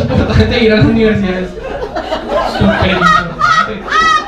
importante de ir a las universidades. Súper importante.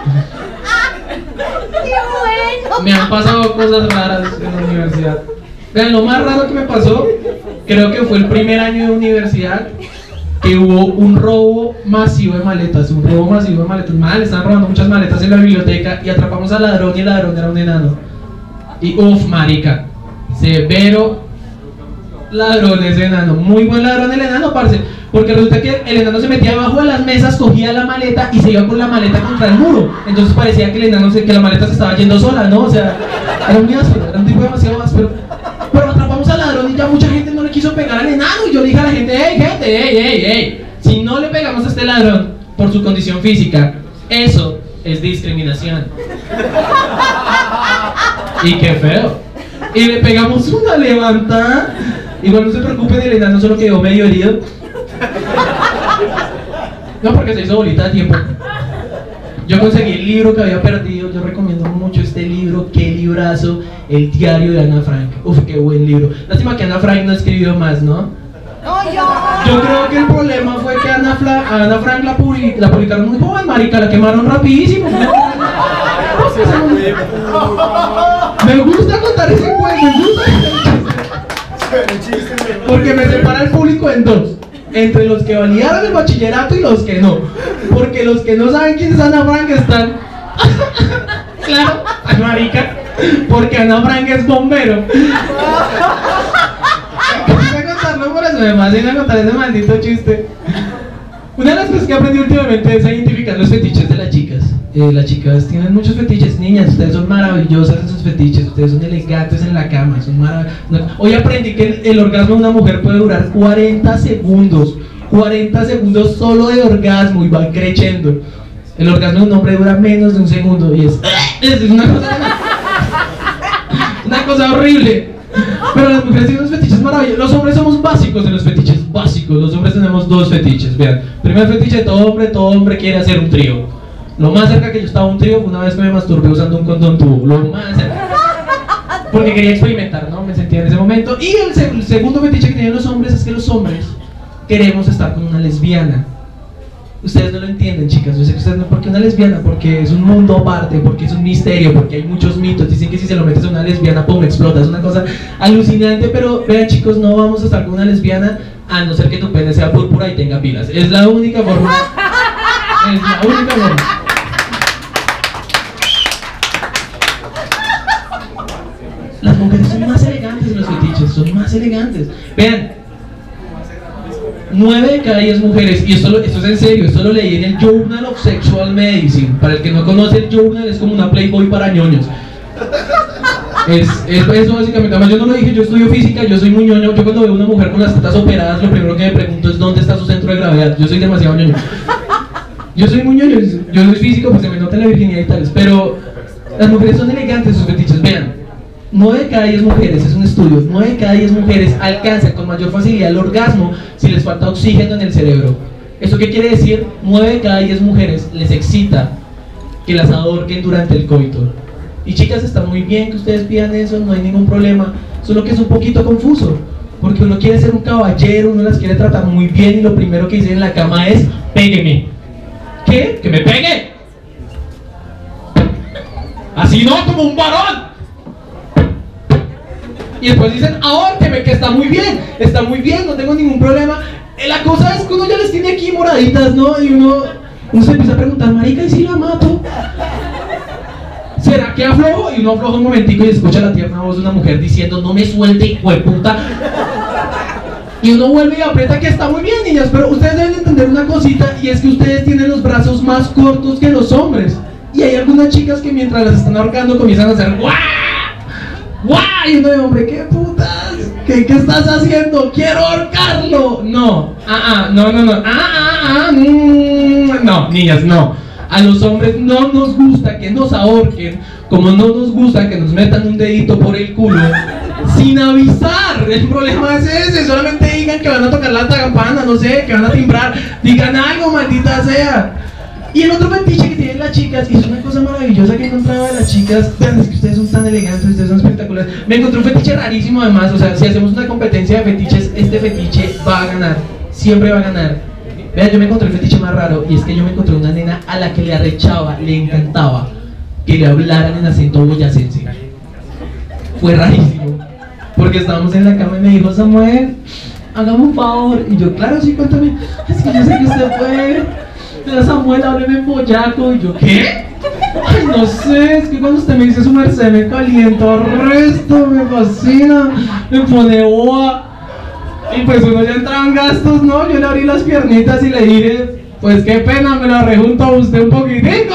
Me han pasado cosas raras en la universidad. Vean, lo más raro que me pasó, creo que fue el primer año de universidad, que hubo un robo masivo de maletas. Mal, estaban robando muchas maletas en la biblioteca y atrapamos al ladrón y el ladrón era un enano. Y uff, marica, severo ladrón ese enano. Muy buen ladrón el enano, parce. Porque resulta que el enano se metía abajo de las mesas, cogía la maleta y se iba con la maleta contra el muro. Entonces parecía que el enano, que la maleta se estaba yendo sola, ¿no? O sea, era un áspero, era un tipo demasiado áspero. Pero atrapamos al ladrón y ya mucha gente no le quiso pegar al enano. Y yo le dije a la gente, hey, si no le pegamos a este ladrón por su condición física, eso es discriminación. Y qué feo. Y le pegamos una levantada. Igual no se preocupen, el enano solo quedó medio herido. No, porque se hizo bolita de tiempo. Yo conseguí el libro que había perdido. Yo recomiendo mucho este libro. Qué librazo, El diario de Ana Frank. Uf, qué buen libro. Lástima que Ana Frank no escribió más, ¿no? Yo creo que el problema fue que Ana Frank la publicaron muy joven, marica. La quemaron rapidísimo. Me gusta contar ese cuento, me gusta. Porque me separa el público en dos: entre los que validaron el bachillerato y los que no. Porque los que no saben quién es Ana Frank están... Claro, marica. Porque Ana Frank es bombero. Voy a contarlo por eso, me fascina contar ese maldito chiste. Una de las cosas que aprendí últimamente es a identificar los fetiches de las chicas. Las chicas tienen muchos fetiches. Niñas, ustedes son maravillosas en sus fetiches. Ustedes son elegantes en la cama, son Hoy aprendí que el orgasmo de una mujer puede durar 40 segundos. 40 segundos solo de orgasmo y va creciendo. El orgasmo de un hombre dura menos de un segundo y es una cosa horrible. Pero las mujeres tienen unos fetiches maravillosos. Los hombres somos básicos en los fetiches básicos. Los hombres tenemos dos fetiches. Vean, primer fetiche de todo hombre quiere hacer un trío. Lo más cerca que yo estaba a un trío fue una vez que me masturbé usando un condón tubo. Lo más cerca. Porque quería experimentar, ¿no? Me sentía en ese momento. Y el segundo fetiche que tienen los hombres es que los hombres queremos estar con una lesbiana. Ustedes no lo entienden, chicas. Yo sé que ustedes no. ¿Por qué una lesbiana? Porque es un mundo aparte, porque es un misterio, porque hay muchos mitos. Dicen que si se lo metes a una lesbiana, pum, explota. Es una cosa alucinante. Pero vean, chicos, no vamos a estar con una lesbiana a no ser que tu pene sea púrpura y tenga pilas. Es la única forma. Es la única forma. Las mujeres son más elegantes en los fetiches, son más elegantes. Vean, 9 de cada 10 mujeres, y esto es en serio, esto lo leí en el Journal of Sexual Medicine. Para el que no conoce el Journal, es como una Playboy para ñoños. Es eso básicamente. Además, yo no lo dije, yo estudio física, yo soy muy ñoño. Yo cuando veo a una mujer con las tetas operadas, lo primero que me pregunto es ¿dónde está su centro de gravedad? Yo soy demasiado ñoño. Yo soy muy ñoño, yo soy físico, pues se me nota la virginidad y tales. Pero las mujeres son elegantes, sus fetiches. Vean, 9 de cada 10 mujeres, es un estudio, 9 de cada 10 mujeres alcanzan con mayor facilidad el orgasmo si les falta oxígeno en el cerebro. ¿Eso qué quiere decir? 9 de cada 10 mujeres les excita que las ahorquen durante el coito. Y chicas, está muy bien que ustedes pidan eso, no hay ningún problema, solo que es un poquito confuso, porque uno quiere ser un caballero, uno las quiere tratar muy bien y lo primero que dicen en la cama es pégueme. ¿Qué? ¿Que me pegue? Así no, como un varón. Y después dicen, ahórqueme, que está muy bien, no tengo ningún problema. La cosa es que uno ya les tiene aquí moraditas, ¿no? Y uno se empieza a preguntar, marica, ¿y si la mato? ¿Será que aflojo? Y uno afloja un momentico y escucha la tierna voz de una mujer diciendo, no me suelte, hijo de puta. Y uno vuelve y aprieta, que está muy bien, niñas, pero ustedes deben entender una cosita, y es que ustedes tienen los brazos más cortos que los hombres. Y hay algunas chicas que mientras las están ahorcando comienzan a hacer ¡guau! ¡Guau! Y uno de hombre, ¿qué putas? ¿Qué estás haciendo? ¡Quiero ahorcarlo! No, no, niñas, no. A los hombres no nos gusta que nos ahorquen, como no nos gusta que nos metan un dedito por el culo sin avisar. El problema es ese, solamente digan que van a tocar la campana, no sé, que van a timbrar, digan algo, maldita sea. Y el otro fetiche que tienen las chicas, y es una cosa maravillosa que he encontrado de las chicas, vean, es que ustedes son tan elegantes, ustedes son espectaculares. Me encontré un fetiche rarísimo además, o sea, si hacemos una competencia de fetiches, este fetiche va a ganar, siempre va a ganar. Vea, yo me encontré el fetiche más raro, y es que yo me encontré una nena a la que le arrechaba, le encantaba que le hablaran en acento boyacense. Fue rarísimo, porque estábamos en la cama y me dijo: Samuel, hágame un favor. Y yo: claro, sí, cuéntame. Es que yo sé que usted fue. Pero Samuel, hábleme en boyaco. Y yo: ¿qué? Ay, no sé, es que cuando usted me dice su merced me calienta resto, me fascina, me pone boa. Y pues uno ya entraba en gastos, ¿no? Yo le abrí las piernitas y le dije: pues qué pena, me la rejunto a usted un poquitico.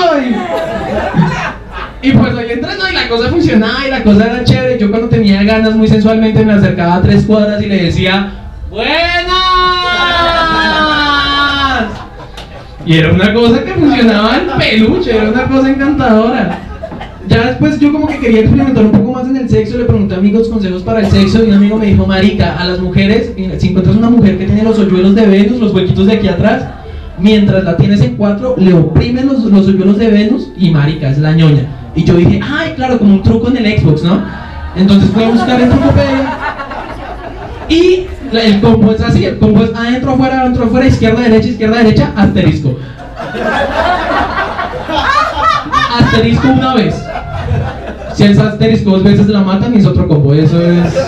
Y pues ahí entré, ¿no? Y la cosa funcionaba y la cosa era chévere. Yo cuando tenía ganas muy sensualmente me acercaba a 3 cuadras y le decía: ¡buenas! Y era una cosa que funcionaba en peluche, era una cosa encantadora. Ya después yo como que quería experimentar un poco más en el sexo, le pregunté a amigos consejos para el sexo y un amigo me dijo: marica, a las mujeres, si encuentras una mujer que tiene los hoyuelos de Venus, los huequitos de aquí atrás, mientras la tienes en 4, le oprimen los hoyuelos de Venus y marica, es la ñoña. Y yo dije: ay, claro, como un truco en el Xbox, ¿no? Entonces fui a buscar en Wikipedia y el combo es así, el combo es adentro, afuera, izquierda, derecha, asterisco. Asterisco una vez. Si es asterisco 2 veces la matan y es otro combo. Eso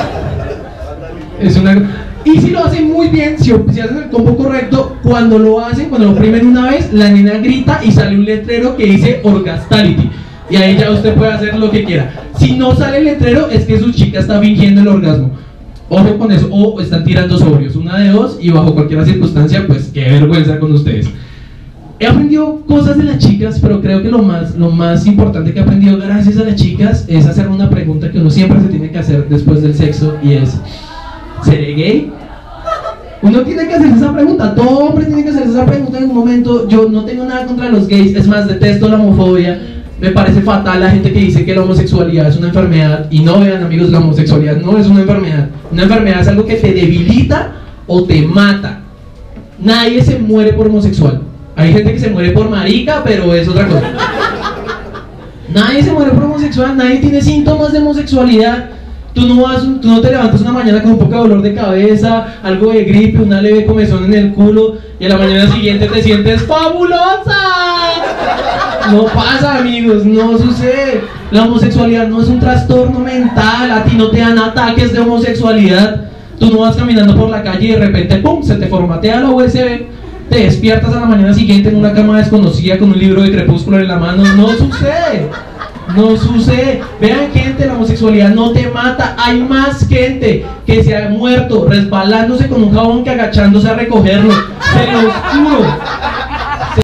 es una... Y si lo hacen muy bien, si hacen el combo correcto, cuando lo oprimen una vez, la nena grita y sale un letrero que dice Orgastality. Y ahí ya usted puede hacer lo que quiera. Si no sale el letrero, es que su chica está fingiendo el orgasmo. Ojo con eso, o están tirando sobrios, una de dos, y bajo cualquier circunstancia, pues qué vergüenza con ustedes. He aprendido cosas de las chicas, pero creo que lo más importante que he aprendido gracias a las chicas es hacer una pregunta que uno siempre se tiene que hacer después del sexo, y es: ¿seré gay? Uno tiene que hacerse esa pregunta, todo hombre tiene que hacerse esa pregunta en algún momento. Yo no tengo nada contra los gays, es más, detesto la homofobia. Me parece fatal la gente que dice que la homosexualidad es una enfermedad. Y no, vean amigos, la homosexualidad no es una enfermedad. Una enfermedad es algo que te debilita o te mata. Nadie se muere por homosexual. Hay gente que se muere por marica, pero es otra cosa. Nadie se muere por homosexual, nadie tiene síntomas de homosexualidad. Tú no te levantas una mañana con un poco de dolor de cabeza, algo de gripe, una leve comezón en el culo, y a la mañana siguiente te sientes fabulosa. No pasa, amigos, no sucede. La homosexualidad no es un trastorno mental, a ti no te dan ataques de homosexualidad. Tú no vas caminando por la calle y de repente, ¡pum!, se te formatea la USB, te despiertas a la mañana siguiente en una cama desconocida con un libro de Crepúsculo en la mano. No sucede. No sucede. Vean, gente, la homosexualidad no te mata. Hay más gente que se ha muerto resbalándose con un jabón que agachándose a recogerlo. Se los juro.